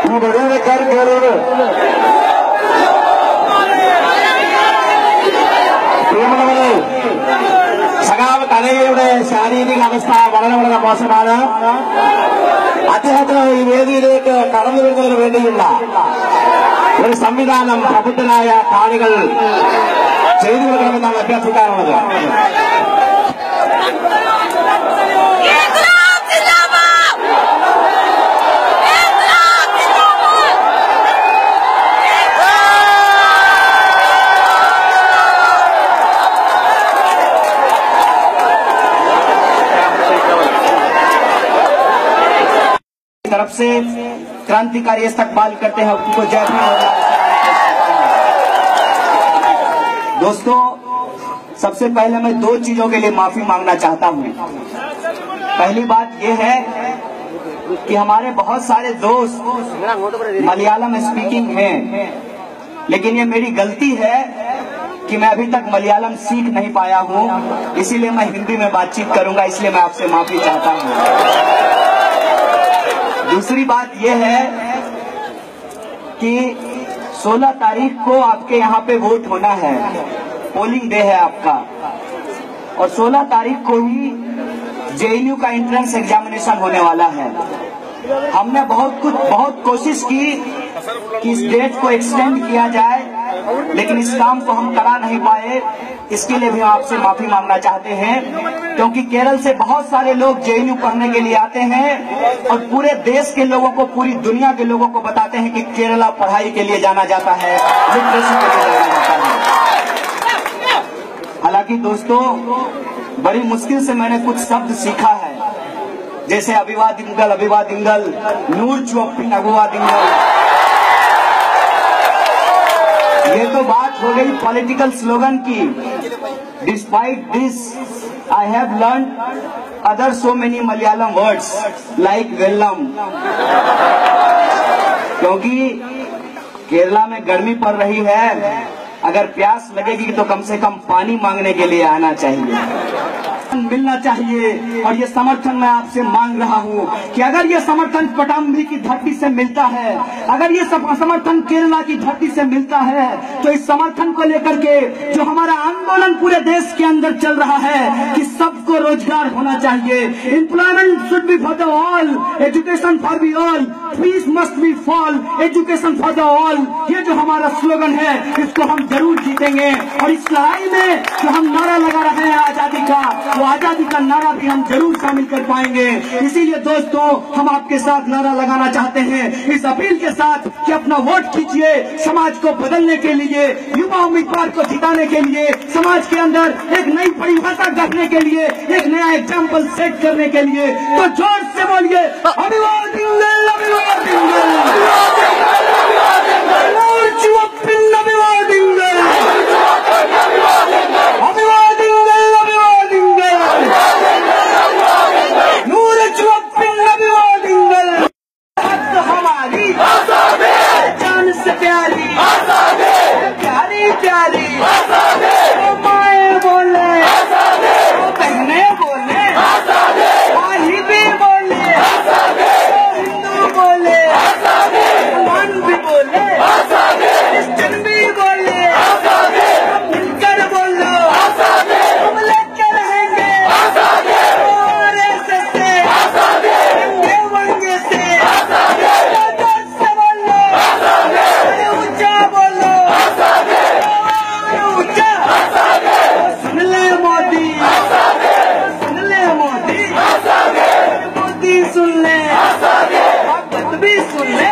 സഖാവ് കനകയുടെ ശാരീരിക അവസ്ഥ വളരെ വളരെ മോശമാണ്. അദ്ദേഹത്തിന് ഈ വേദിയിലേക്ക് കടന്നു വരുന്നതിന് വേണ്ടിയുള്ള ഒരു സംവിധാനം പ്രബുദ്ധരായ കാണികൾ ചെയ്തു കൊടുക്കണമെന്നാണ് അഭ്യർത്ഥിക്കാനുള്ളത്. तरफ से क्रांतिकारी इस्तकबाल करते हैं, उनको जय भीम। दोस्तों, सबसे पहले मैं दो चीजों के लिए माफी मांगना चाहता हूं। पहली बात यह है कि हमारे बहुत सारे दोस्त मलयालम स्पीकिंग हैं, लेकिन ये मेरी गलती है कि मैं अभी तक मलयालम सीख नहीं पाया हूं, इसीलिए मैं हिंदी में बातचीत करूंगा, इसलिए मैं आपसे माफी चाहता हूं। दूसरी बात यह है कि 16 तारीख को आपके यहाँ पे वोट होना है, पोलिंग डे है आपका, और 16 तारीख को ही जेएनयू का एंट्रेंस एग्जामिनेशन होने वाला है। हमने बहुत कोशिश की कि इस डेट को एक्सटेंड किया जाए, लेकिन इस काम को हम करा नहीं पाए। इसके लिए भी आपसे माफी मांगना चाहते हैं, क्योंकि केरल से बहुत सारे लोग जेएनयू पढ़ने के लिए आते हैं और पूरे देश के लोगों को, पूरी दुनिया के लोगों को बताते हैं कि केरला पढ़ाई के लिए जाना जाता है, लिटरेसी के लिए जाना जाता है। हालांकि दोस्तों, बड़ी मुश्किल से मैंने कुछ शब्द सीखा है, जैसे अभिवा दिंगल, नूर चुप्पिन अगुवा दिंगल। ये तो बात हो गई पॉलिटिकल स्लोगन की। Despite this I have learn other so many Malayalam words like vellam, क्योंकि केरला में गर्मी पड़ रही है, अगर प्यास लगेगी तो कम से कम पानी मांगने के लिए आना चाहिए, मिलना चाहिए। और ये समर्थन मैं आपसे मांग रहा हूँ कि अगर ये समर्थन पटाम्बी की धरती से मिलता है, अगर ये समर्थन केरला की धरती से मिलता है, तो इस समर्थन को लेकर के जो हमारा आंदोलन पूरे देश के अंदर चल रहा है कि सबको रोजगार होना चाहिए, employment should be for the all, education for be all, fees must be fall, education for the all, ये जो हमारा स्लोगन है इसको हम जरूर जीतेंगे। और इस लड़ाई में जो हम नारा लगा रहे हैं आजादी का, वो आजादी का नारा भी हम जरूर शामिल कर पाएंगे। इसीलिए दोस्तों, हम आपके साथ नारा लगाना चाहते हैं इस अपील के साथ कि अपना वोट कीजिए, समाज को बदलने के लिए, युवा उम्मीदवार को जिताने के लिए, समाज के अंदर एक नई परिभाषा गढ़ने के लिए, एक नया एग्जाम्पल सेट करने के लिए। तो जोर से बोलिए, अभिवादन दिंगल, अभिवादन दिंगल, नूर चुप्पिन अभिवादन दिंगल, अभिवादन दिंगल, अभिवादन दिंगल, नूर चुप्पिन अभिवादन दिंगल। हक हमारी जान से प्यारी, प्यारी प्यारी, वो माए बोले, वो बहने बोले, भाई भी बोले, वो हिंदू बोले, मुसलमान भी बोले, क्रिश्चियन भी बोले, मिलकर बोलो, हम लेके रहेंगे आरएसएस से, हिंदू वंगे से, जोर से बोलो, ऊंचा बोलो, ऊंचा, सुन ले मोदी, सुन ले मोदी, मोदी सुन ले, बात भी सुन ले।